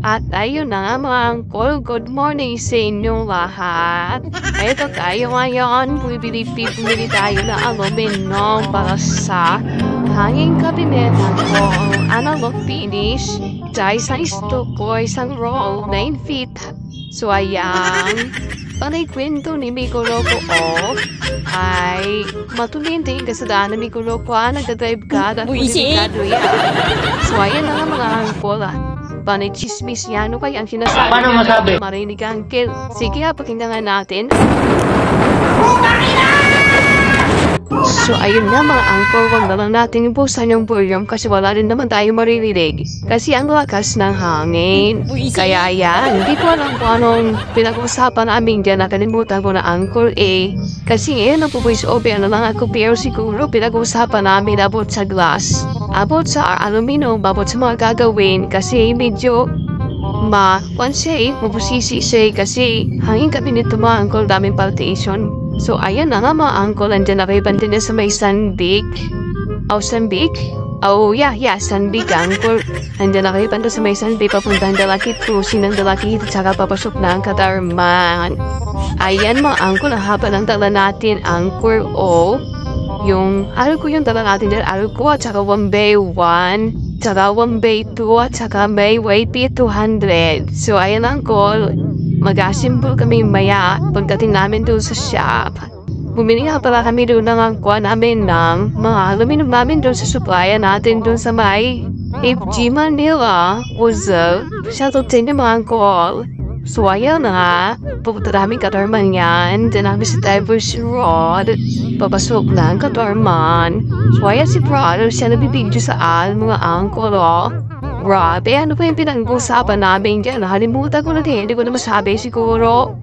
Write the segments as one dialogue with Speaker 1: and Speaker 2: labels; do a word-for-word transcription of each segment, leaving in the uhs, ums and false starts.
Speaker 1: At ayun na nga mga uncle, good morning sa inyong lahat. Ito tayo ngayon, bumili tayo na aluminum para sa hanging cabinet ko. Analog finish, dahil sa isto ko isang roll, nine feet. So ayan, panay kwento ni Mikuro ko o ay matulinding kasadahan ni Mikuro ko ah, nagdadrive ka at delikado yan. So ayan na nga mga uncle ah. Panay chismis yan, ano kaya ang sinasabi?
Speaker 2: Paano masabi?
Speaker 1: Marinig ang kill. Sige ha, pakinggan natin. So ayun nga mga uncle, wag na lang natin ibusan yung volume kasi wala rin naman tayo maririnig. Kasi ang lakas ng hangin. Kaya yan, hindi ko alam kung anong pinag-usapan namin dyan. Nakalimutan ko na uncle eh. Kasi ngayon nagpo-voice over na lang ako pero siguro pinag-usapan namin abot sa glass. Abot sa aluminum, abot sa mga gagawin kasi medyo ma, kwan siya eh, mabusisi siya eh, kasi hangin kami nito mga uncle, daming palpitation. So ayan na nga mga uncle, andyan na kayo banda na sa may sandbig. Oh, sandbig? Oh yeah, yeah, sandbig uncle. Andyan na kayo banda sa may sandbig, papuntahan dalaki, cruising ng dalaki, at saka papasok na ang kadarman. Ayan mga uncle, ang haba ng dala natin uncle, oh. Yung, araw ko yung dala natin dahil araw ko at saka one bay one, saka one bay two, at saka may weight two hundred. So ayan uncle, mag-assemble kami maya pagdating namin doon sa shop. Bumili nga pala kami doon ng angkwa namin ng mga aluminum namin doon sa supplier natin doon sa may F G Manila. Was up? Shoutout sa inyo mga uncle. So ayan na nga, pupunta namin katarman yan. Diyan namin sa Diverse Road. Papasok na ang katarman. So ayan si brother, siya nabibidyo sa al mga uncle oh. Grabe, ano pa yung pinag-usapan namin dyan? Nakalimutan ko na din, hindi ko na masabi siguro.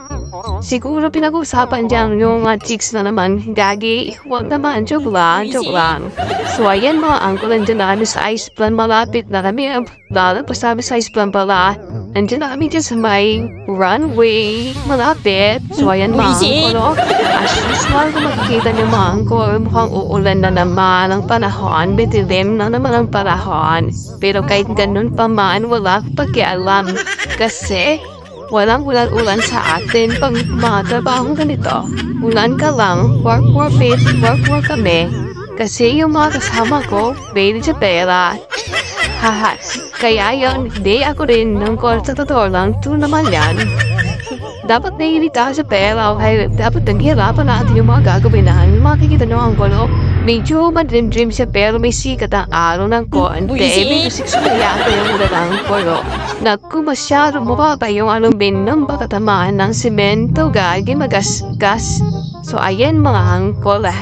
Speaker 1: Siguro pinag-usapan dyan yung mga chicks na naman, gagi. Huwag naman, joke lang, joke lang. So ayan mga uncle, andyan na kami sa ice plan, malapit na kami. Lalo pa sabi sa ice plan pala. Andyan na kami dyan sa may runway, malapit. So ayan mga uncle, as usual kung makikita niyo mga uncle, mukhang uulan na naman ang panahon, bitilim na naman ang panahon. Pero kahit ganun pa man, wala akong pakialam. Kasi walang ulan-ulan sa atin pag mga trabahong ganito. Ulan ka lang, work work it, work work kami. Kasi yung mga kasama ko, baby sa pera. Haha, kaya yun, hindi ako rin ng call sa totoo lang, ito naman yan. Dapat nahihilita sa pera, okay? Dapat naghihirapan natin yung mga gagawin na yung makikita nyo ang gulo. Medyo madrim-drim siya pero may sikat ang araw ng konti. Medyo siksumaya ko yung ulan ng gulo. Naku, masyado mababa yung aluminum baka tamaan ng semento, gagi magasgas. So ayan mga angkol ah.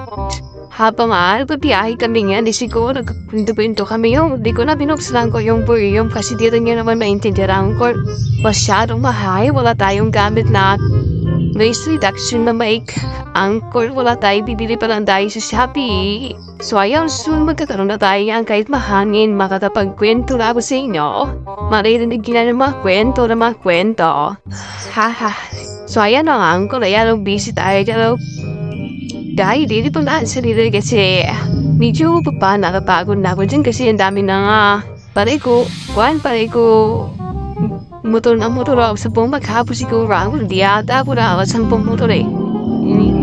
Speaker 1: Habang nga, nagpabiyahe kami nga, di siguro nagpinto-pinto kami yung, di ko na binuksan ko yung volume kasi di rin nyo naman maintindihan ko. Masyadong mahay, wala tayong gamit na noise reduction na mic. Angkor, wala tayo, bibili pa lang tayo sa Shopee. So ayun, soon magkakaroon na tayo yan kahit mahangin, makakapagkwento labo sa inyo. Maririnig na ng mga kwento na mga kwento. Haha. So ayan ang angkor, ayan ang busy tayo dyan. Dahil di pa lang sa sarili kasi medyo pa nakapagod na ako dyan kasi ang dami na nga. Pare ko, kuhan pare ko, motor na motor ako sa buong maghapos siguro ako. Di ata ako na ako sa buong motor eh.